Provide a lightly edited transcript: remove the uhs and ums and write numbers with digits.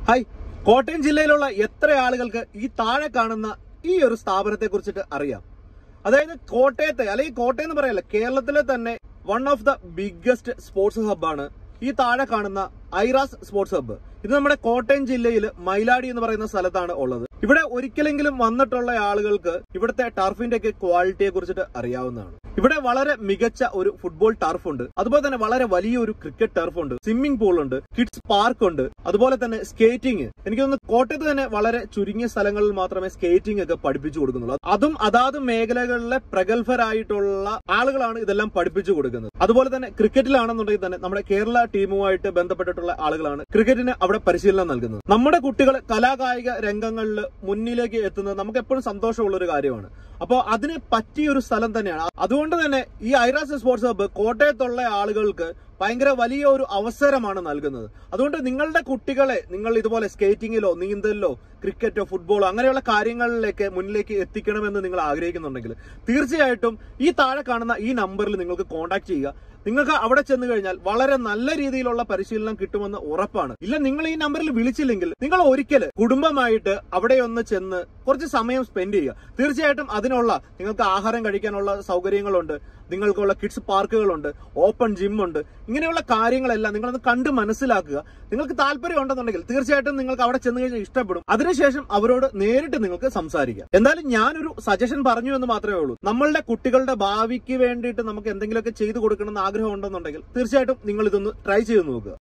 Hi, Kottayam ജില്ലയിലുള്ള എത്ര ആളുകൾക്ക് ഈ താഴെ കാണുന്ന ഈ ഒരു സ്ഥാപനത്തെ കുറിച്ചിട്ട് അറിയാം? അതായത് കോട്ടയത്തെ, അല്ലെങ്കിൽ കോട്ടയം എന്ന് പറയല്ല, കേരളത്തിലെ തന്നെ one of the biggest sports ഹബ്ബാണ് ഈ താഴെ കാണുന്ന ഐറാസ് സ്പോർട്സ് ഹബ്ബ്. ഇത് നമ്മുടെ കോട്ടയം ജില്ലയിൽ മൈലാടി എന്ന് പറയുന്ന സ്ഥലത്താണ് ഉള്ളത്. ഇവിടെ ഒരിക്കലെങ്കിലും വന്നിട്ടുള്ള ആളുകൾക്ക് ഇവിടുത്തെ ടർഫിന്റെ ഒക്കെ ക്വാളിറ്റിയെ കുറിച്ചിട്ട് അറിയാവുന്നതാണ്. ഇവിടെ വളരെ മികച്ച ഒരു ഫുട്ബോൾ ടർഫ് ഉണ്ട്, അതുപോലെ തന്നെ വളരെ വലിയൊരു ക്രിക്കറ്റ് ടർഫ് ഉണ്ട്, സ്വിമ്മിംഗ് പൂൾ ഉണ്ട്, കിഡ്സ് പാർക്ക് ഉണ്ട്, അതുപോലെ തന്നെ സ്കേറ്റിംഗ്. എനിക്ക് തോന്നുന്നു കോട്ടയത്ത് തന്നെ വളരെ ചുരുങ്ങിയ സ്ഥലങ്ങളിൽ മാത്രമേ സ്കേറ്റിംഗ് ഒക്കെ പഠിപ്പിച്ചു കൊടുക്കുന്നുള്ളൂ. അതും അതാത് മേഖലകളിലെ പ്രഗത്ഭരായിട്ടുള്ള ആളുകളാണ് ഇതെല്ലാം പഠിപ്പിച്ചു കൊടുക്കുന്നത്. അതുപോലെ തന്നെ ക്രിക്കറ്റിലാണെന്നുണ്ടെങ്കിൽ തന്നെ നമ്മുടെ കേരള ടീമുമായിട്ട് ബന്ധപ്പെട്ടിട്ടുള്ള ആളുകളാണ് ക്രിക്കറ്റിന് അവിടെ പരിശീലനം നൽകുന്നത്. നമ്മുടെ കുട്ടികൾ കലാകായിക രംഗങ്ങളിൽ മുന്നിലേക്ക് എത്തുന്നത് നമുക്ക് എപ്പോഴും സന്തോഷമുള്ള ഒരു കാര്യമാണ്. അപ്പോൾ അതിന് പറ്റിയൊരു സ്ഥലം തന്നെയാണ്. അതുകൊണ്ട് തന്നെ ഈ ഐറാസ് സ്പോർട്സ് ഹബ്ബ് കോട്ടയത്തുള്ള ആളുകൾക്ക് ഭയങ്കര വലിയ ഒരു അവസരമാണ് നൽകുന്നത്. അതുകൊണ്ട് നിങ്ങളുടെ കുട്ടികളെ നിങ്ങൾ ഇതുപോലെ സ്കേറ്റിങ്ങിലോ നീന്തലിലോ ക്രിക്കറ്റോ ഫുട്ബോളോ അങ്ങനെയുള്ള കാര്യങ്ങളിലേക്ക് മുന്നിലേക്ക് എത്തിക്കണമെന്ന് നിങ്ങൾ ആഗ്രഹിക്കുന്നുണ്ടെങ്കിൽ തീർച്ചയായിട്ടും ഈ താഴെ കാണുന്ന ഈ നമ്പറിൽ നിങ്ങൾക്ക് കോൺടാക്ട് ചെയ്യുക. നിങ്ങൾക്ക് അവിടെ ചെന്ന് കഴിഞ്ഞാൽ വളരെ നല്ല രീതിയിലുള്ള പരിശീലനം കിട്ടുമെന്ന് ഉറപ്പാണ്. ഇല്ല, നിങ്ങൾ ഈ നമ്പറിൽ വിളിച്ചില്ലെങ്കിൽ നിങ്ങൾ ഒരിക്കൽ കുടുംബമായിട്ട് അവിടെ ഒന്ന് ചെന്ന് കുറച്ച് സമയം സ്പെൻഡ് ചെയ്യുക. തീർച്ചയായിട്ടും അതിനുള്ള നിങ്ങൾക്ക് ആഹാരം കഴിക്കാനുള്ള സൗകര്യങ്ങളുണ്ട്, നിങ്ങൾക്കുള്ള കിഡ്സ് പാർക്കുകളുണ്ട്, ഓപ്പൺ ജിം ഉണ്ട്. ഇങ്ങനെയുള്ള കാര്യങ്ങളെല്ലാം നിങ്ങളൊന്ന് കണ്ട് മനസ്സിലാക്കുക. നിങ്ങൾക്ക് താല്പര്യം ഉണ്ടെന്നുണ്ടെങ്കിൽ തീർച്ചയായിട്ടും നിങ്ങൾക്ക് അവിടെ ചെന്ന് കഴിഞ്ഞാൽ ഇഷ്ടപ്പെടും. അതിനുശേഷം അവരോട് നേരിട്ട് നിങ്ങൾക്ക് സംസാരിക്കാം. എന്തായാലും ഞാനൊരു സജഷൻ പറഞ്ഞു എന്ന് മാത്രമേ ഉള്ളൂ. നമ്മളുടെ കുട്ടികളുടെ ഭാവിക്ക് വേണ്ടിയിട്ട് നമുക്ക് എന്തെങ്കിലുമൊക്കെ ചെയ്തു കൊടുക്കണമെന്ന് ആഗ്രഹം ഉണ്ടെന്നുണ്ടെങ്കിൽ തീർച്ചയായിട്ടും നിങ്ങൾ ഇതൊന്ന് ട്രൈ ചെയ്ത് നോക്കുക.